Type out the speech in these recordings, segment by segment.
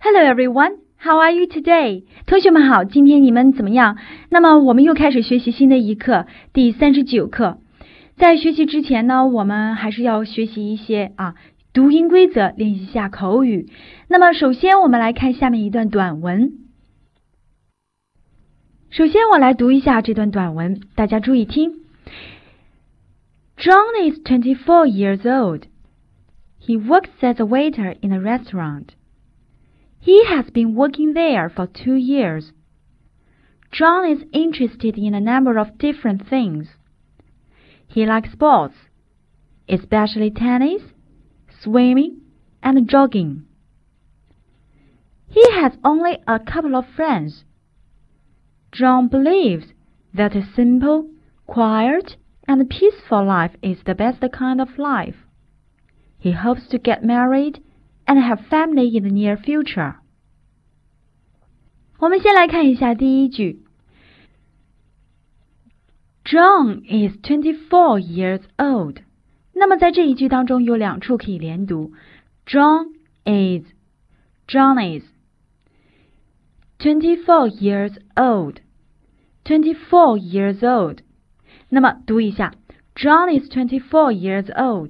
Hello everyone, how are you today? 同学们好，今天你们怎么样？那么我们又开始学习新的一课，第39课。在学习之前呢，我们还是要学习一些读音规则，练习一下口语。那么首先我们来看下面一段短文。首先我来读一下这段短文，大家注意听。John is 24 years old. He works as a waiter in a restaurant.He has been working there for 2 years. John is interested in a number of different things. He likes sports, especially tennis, swimming, and jogging. He has only a couple of friends. John believes that a simple, quiet, and peaceful life is the best kind of life. He hopes to get married.and have family in the near future. 我们先来看一下第一句。John is 24 years old. 那么在这一句当中有两处可以连读。John is 24 years old. 24 years old. 那么读一下。John is 24 years old.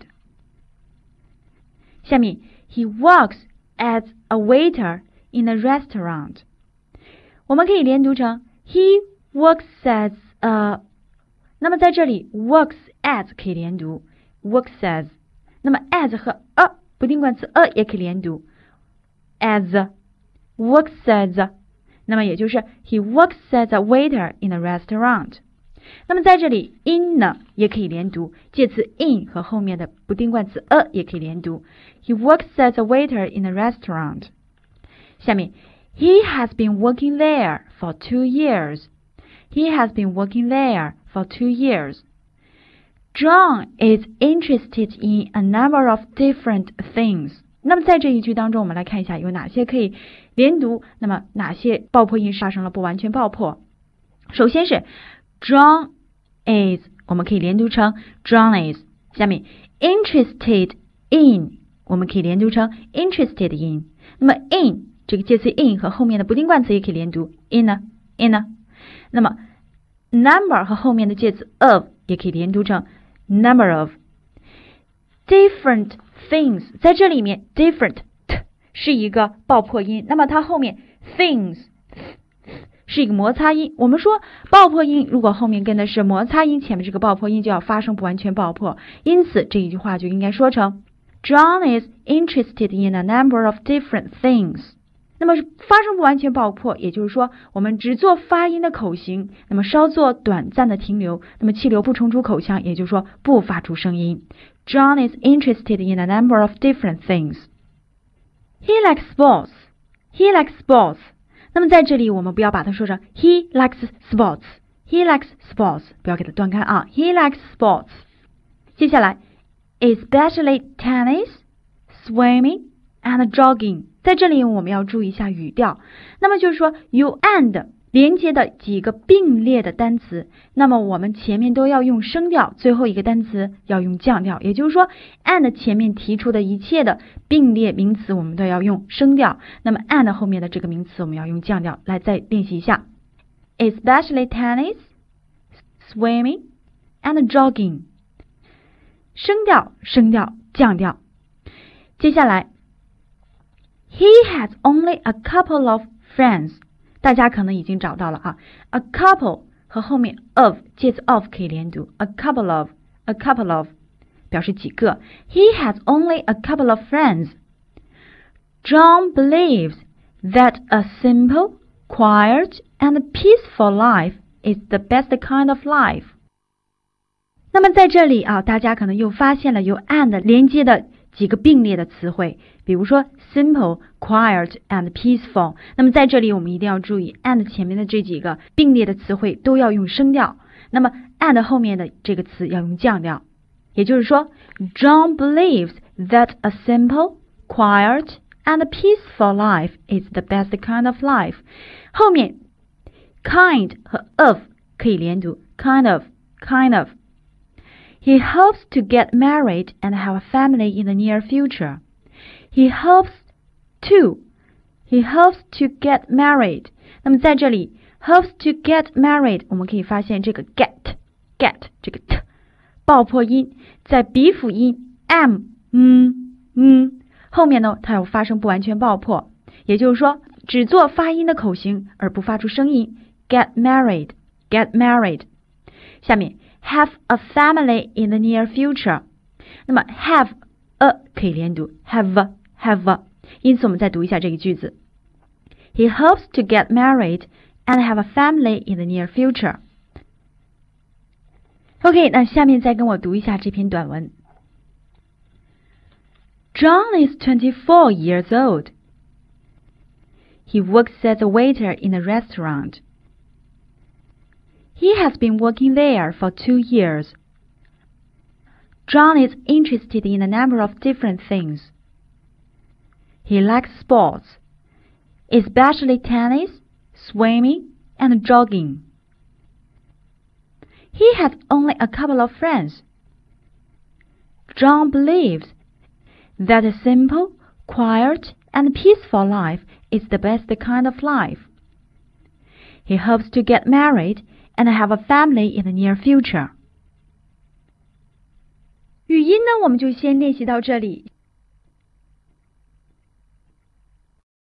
下面He works as a waiter in a restaurant. 我们可以连读成 He works as a. 那么在这里 works as 可以连读 works as. 那么 as 和 a 不定冠词 a 也可以连读 as works as. 那么也就是 He works as a waiter in a restaurant. 那么在这里 in 呢也可以连读，介词 in 和后面的不定冠词 a 也可以连读。He works as a waiter in a restaurant. 下面 He has been working there for 2 years. He has been working there for 2 years. John is interested in a number of different things. 那么在这一句当中我们来看一下有哪些可以连读，那么哪些爆破音发生了不完全爆破。首先是John is 我们可以连读成 John is. 下面 interested in 我们可以连读成 interested in. 那么 in 这个介词 in 和后面的不定冠词也可以连读 in 呢 in 呢。那么 number 和后面的介词 of 也可以连读成 number of. Different things 在这里面 different 是一个爆破音，那么它后面 things是一个摩擦音。我们说爆破音如果后面跟的是摩擦音，前面这个爆破音就要发生不完全爆破，因此这一句话就应该说成 John is interested in a number of different things. 那么发生不完全爆破，也就是说我们只做发音的口型，那么稍作短暂的停留，那么气流不冲出口腔，也就是说不发出声音。John is interested in a number of different things. He likes sports. He likes sports.那么在这里我们不要把它说成 He likes sports. He likes sports. 不要给它断开啊 He likes sports. 接下来 especially tennis, swimming, and jogging. 在这里我们要注意一下语调。那么就是说 you and 连接的几个并列的单词，那么我们前面都要用升调，最后一个单词要用降调，也就是说 and 前面提出的一切的并列名词我们都要用升调，那么 and 后面的这个名词我们要用降调。来再练习一下 especially tennis, swimming, and jogging. 升调升调降调。接下来 He has only a couple of friends. 大家可能已经找到了啊 a couple 和后面 of 介词 of 可以连读 a couple of 表示几个。 He has only a couple of friends. John believes that a simple, quiet, and peaceful life is the best kind of life. 那么在这里大家可能又发现了有 and 连接的几个并列的词汇，比如说 simple, quiet, and peaceful. 那么在这里我们一定要注意 and 前面的这几个并列的词汇都要用升调，那么 and 后面的这个词要用降调。也就是说 John believes that a simple, quiet, and peaceful life is the best kind of life. 后面 kind 和 of 可以连读 kind of. He hopes to get married and have a family in the near future. He hopes to He hopes to get married. 那么在这里 hopes to get married 我们可以发现这个 get 这个 t 爆破音在鼻辅音 m 后面呢它有发生不完全爆破，也就是说只做发音的口型而不发出声音 get married。下面 have a family in the near future。 那么 have a 可以连读 have a， 因此我们再读一下这个句子。He hopes to get married and have a family in the near future. OK， 那下面再跟我读一下这篇短文。John is 24 years old. He works as a waiter in a restaurant. He has been working there for 2 years. John is interested in a number of different things. He likes sports, especially tennis, swimming, and jogging. He has only a couple of friends. John believes that a simple, quiet, and peaceful life is the best kind of life. He hopes to get married and have a family in the near future. 语音呢，我们就先练习到这里。